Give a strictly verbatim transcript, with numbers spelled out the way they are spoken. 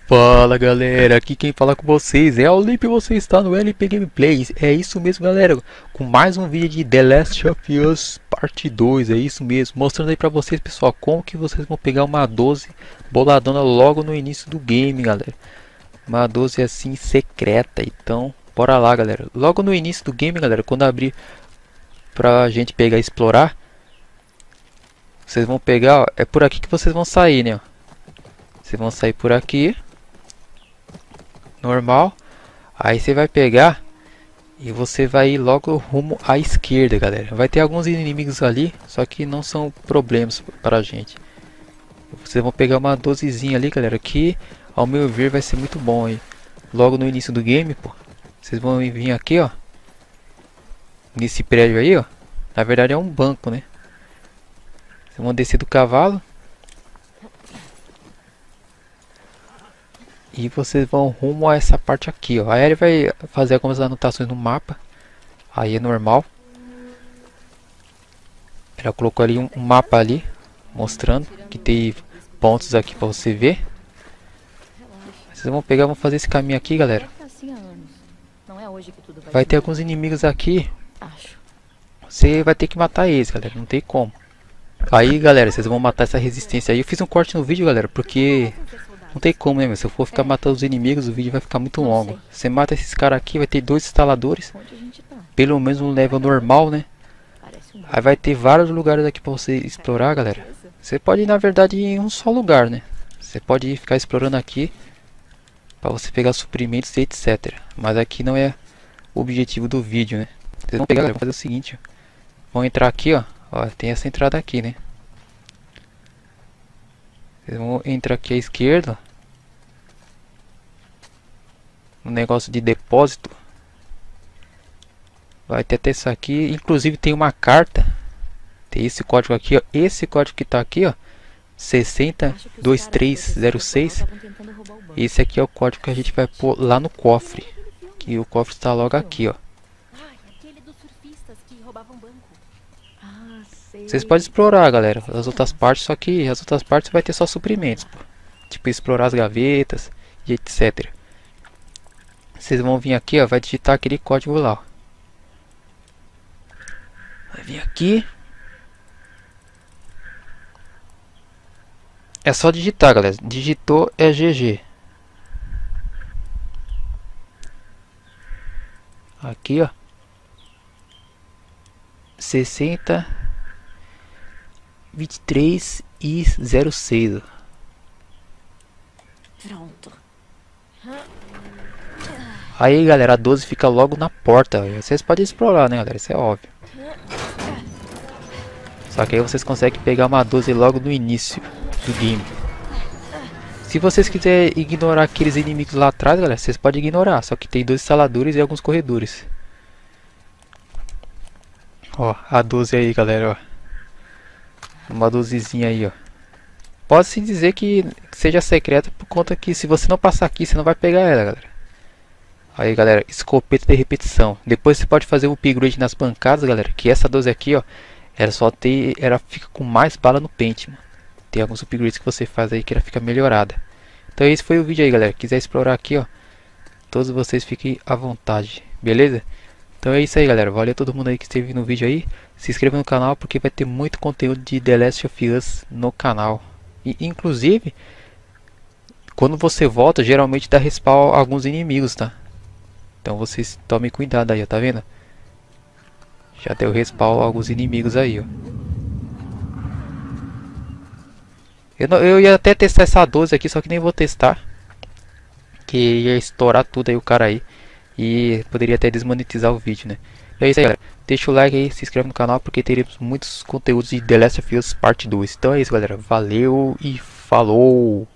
Fala galera, aqui quem fala com vocês é o Lip, você está no L P Gameplays. É isso mesmo galera, com mais um vídeo de The Last of Us parte dois, é isso mesmo. Mostrando aí pra vocês pessoal, como que vocês vão pegar uma doze boladona logo no início do game galera. Uma doze assim secreta, então bora lá galera. Logo no início do game galera, quando abrir pra gente pegar e explorar, vocês vão pegar, ó, é por aqui que vocês vão sair né ó. Vocês vão sair por aqui normal, aí você vai pegar e você vai ir logo rumo à esquerda galera. Vai ter alguns inimigos ali, só que não são problemas para a gente. Vocês vão pegar uma dozezinha ali galera, que ao meu ver vai ser muito bom aí. Logo no início do game, pô, vocês vão vir aqui ó, nesse prédio aí ó. Na verdade é um banco né. Vocês vão descer do cavalo e vocês vão rumo a essa parte aqui, ó. Aí ele vai fazer algumas anotações no mapa. Aí é normal. Ela colocou ali um, um mapa ali, mostrando que tem pontos aqui para você ver. Vocês vão pegar, vão fazer esse caminho aqui, galera. Vai ter alguns inimigos aqui. Você vai ter que matar eles, galera. Não tem como. Aí, galera, vocês vão matar essa resistência aí. Eu fiz um corte no vídeo, galera, porque não tem como, né, meu? Se eu for ficar matando os inimigos, o vídeo vai ficar muito longo. Você mata esses caras aqui, vai ter dois instaladores. Pelo menos um level normal, né? Aí vai ter vários lugares aqui pra você explorar, galera. Você pode ir, na verdade, em um só lugar, né? Você pode ficar explorando aqui pra você pegar suprimentos e etcétera. Mas aqui não é o objetivo do vídeo, né? Vocês vão pegar, galera, vão fazer o seguinte, ó. Vão entrar aqui, ó. Ó, tem essa entrada aqui, né? Vocês vão entrar aqui à esquerda no negócio de depósito. Vai ter até isso aqui. Inclusive tem uma carta. Tem esse código aqui, ó. Esse código que tá aqui, ó, seis zero dois três zero seis. Esse aqui é o código que a gente vai pôr lá no cofre. Que o cofre está logo aqui, ó. Vocês podem explorar, galera, as outras partes, só que as outras partes vai ter só suprimentos, pô. Tipo, explorar as gavetas e etcétera. Vocês vão vir aqui, ó, vai digitar aquele código lá, ó. Vai vir aqui. É só digitar, galera. Digitou é G G. Aqui, ó. sessenta vinte e três e zero seis. Pronto. Aí galera, a doze fica logo na porta. Vocês podem explorar né galera, isso é óbvio. Só que aí vocês conseguem pegar uma doze logo no início do game. Se vocês quiserem ignorar aqueles inimigos lá atrás galera, vocês podem ignorar. Só que tem dois instaladores e alguns corredores. Ó, a doze aí galera, ó. Uma dozezinha aí, ó. Pode-se dizer que seja secreta por conta que se você não passar aqui, você não vai pegar ela, galera. Aí, galera, escopeta de repetição. Depois você pode fazer o upgrade nas bancadas, galera. Que essa doze aqui, ó, ela só tem, ela fica com mais bala no pente, mano. Tem alguns upgrades que você faz aí que ela fica melhorada. Então esse foi o vídeo aí, galera. Quiser explorar aqui, ó, todos vocês fiquem à vontade, beleza? Então é isso aí galera, valeu a todo mundo aí que esteve no vídeo aí. Se inscreva no canal porque vai ter muito conteúdo de The Last of Us no canal. E inclusive, quando você volta, geralmente dá respawn a alguns inimigos, tá? Então vocês tomem cuidado aí, ó, tá vendo? Já deu respawn a alguns inimigos aí, ó. Eu, não, eu ia até testar essa doze aqui, só que nem vou testar. Que ia estourar tudo aí o cara aí. E poderia até desmonetizar o vídeo, né? É isso aí, galera. Deixa o like aí, se inscreve no canal porque teremos muitos conteúdos de The Last of Us Parte dois. Então é isso, galera. Valeu e falou!